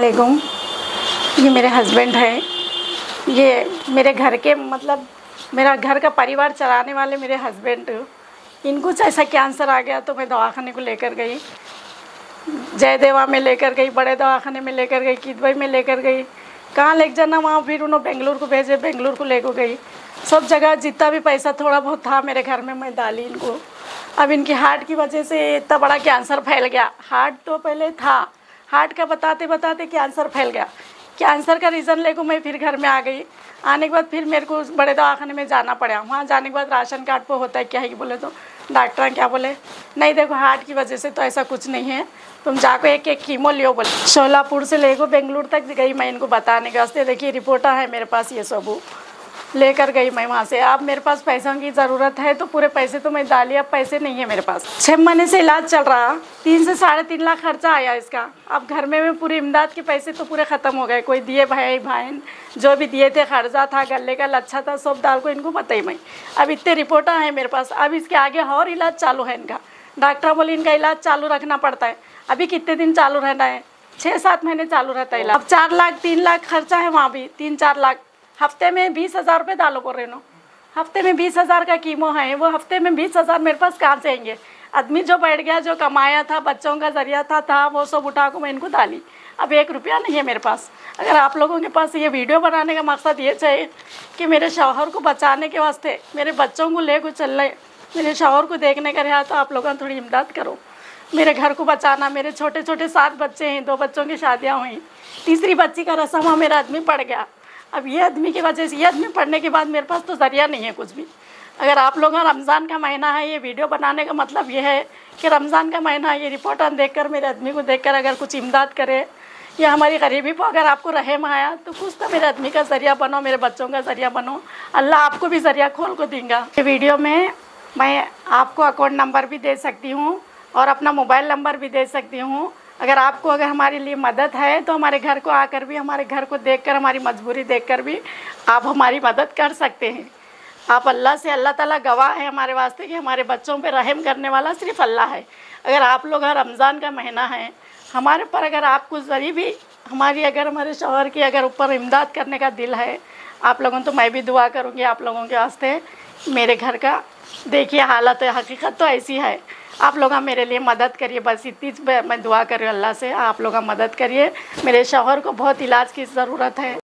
अस्सलामुअलैकुम। ये मेरे हस्बैंड हैं। ये मेरे घर के मतलब मेरा घर का परिवार चलाने वाले मेरे हस्बैंड। इनको ऐसा कैंसर आ गया तो मैं दवाखाने को लेकर गई, जयदेवा में लेकर गई, बड़े दवाखाने में लेकर गई, किदवई में लेकर गई, कहाँ ले जाना वहाँ। फिर उन्होंने बेंगलुरु को भेजे, बेंगलुरु को लेकर गई। सब जगह जितना भी पैसा थोड़ा बहुत था मेरे घर में मैं डाली इनको। अब इनकी हार्ट की वजह से इतना बड़ा कैंसर फैल गया। हार्ट तो पहले था, हार्ट का बताते बताते कैंसर फैल गया। कैंसर का रीज़न लेकर मैं फिर घर में आ गई। आने के बाद फिर मेरे को बड़े दवाखाने में जाना पड़ा। वहाँ जाने के बाद राशन कार्ड पर होता है क्या है बोले तो डॉक्टर क्या बोले, नहीं देखो हार्ट की वजह से तो ऐसा कुछ नहीं है, तुम जाकर एक कीमो लियो बोले। शोलापुर से लेकर बेंगलुरु तक गई मैं इनको बताने के वास्ते। देखिए रिपोर्ट है मेरे पास, ये सब लेकर गई मैं वहाँ से। अब मेरे पास पैसों की ज़रूरत है तो पूरे पैसे तो मैं डाली, अब पैसे नहीं है मेरे पास। 6 महीने से इलाज चल रहा, 3 से 3.5 लाख खर्चा आया इसका। अब घर में पूरी इमदाद के पैसे तो पूरे ख़त्म हो गए। कोई दिए भाई बहन जो भी दिए थे, खर्चा था, गले का लच्छा था, सब डाल को इनको बताई मैं। अब इतने रिपोर्टा हैं मेरे पास। अब इसके आगे और इलाज चालू है इनका। डॉक्टर बोले इनका इलाज चालू रखना पड़ता है। अभी कितने दिन चालू रहना है? 6-7 महीने चालू रहता है इलाज। अब 4 लाख 3 लाख खर्चा है वहाँ भी, 3-4 लाख। हफ्ते में 20,000 रुपये डालो को रेनो। हफ्ते में 20,000 का कीमो है, वो हफ्ते में 20,000 मेरे पास कहाँ से आएंगे? आदमी जो बैठ गया, जो कमाया था, बच्चों का जरिया था वो सब उठा को मैं इनको डाली। अब 1 रुपया नहीं है मेरे पास। अगर आप लोगों के पास ये वीडियो बनाने का मकसद ये चाहिए कि मेरे शौहर को बचाने के वास्ते, मेरे बच्चों को ले को चल रहे, मेरे शौहर को देखने का रहा, तो आप लोगों थोड़ी इमदाद करो। मेरे घर को बचाना। मेरे छोटे छोटे 7 बच्चे हैं, 2 बच्चों की शादियाँ हुई, तीसरी बच्ची का रस्म मेरा आदमी पड़ गया। अब ये आदमी की वजह से, ये आदमी पढ़ने के बाद मेरे पास तो ज़रिया नहीं है कुछ भी। अगर आप लोग रमज़ान का महीना है, ये वीडियो बनाने का मतलब ये है कि रमज़ान का महीना है, ये रिपोर्ट देखकर मेरे आदमी को देखकर अगर कुछ इमदाद करे या हमारी गरीबी पर अगर आपको रहम आया तो कुछ तो मेरे आदमी का ज़रिया बनो, मेरे बच्चों का ज़रिया बनो। अल्लाह आपको भी ज़रिया खोल को देगा। ये वीडियो में मैं आपको अकाउंट नंबर भी दे सकती हूँ और अपना मोबाइल नंबर भी दे सकती हूँ। अगर हमारे लिए मदद है तो हमारे घर को आकर भी, हमारे घर को देखकर, हमारी मजबूरी देखकर भी आप हमारी मदद कर सकते हैं। आप अल्लाह से, अल्लाह ताला गवाह है हमारे वास्ते कि हमारे बच्चों पे रहम करने वाला सिर्फ अल्लाह है। अगर आप लोग रमज़ान का महीना है, हमारे पर अगर आपको ज़री भी हमारे शौहर की अगर ऊपर इमदाद करने का दिल है आप लोगों, तो मैं भी दुआ करूँगी आप लोगों के वास्ते। मेरे घर का देखिए हालत है, हकीकत तो ऐसी है। आप लोग मेरे लिए मदद करिए, बस इतनी मैं दुआ कर रही हूँ अल्लाह से, आप लोग मदद करिए। मेरे शौहर को बहुत इलाज की ज़रूरत है।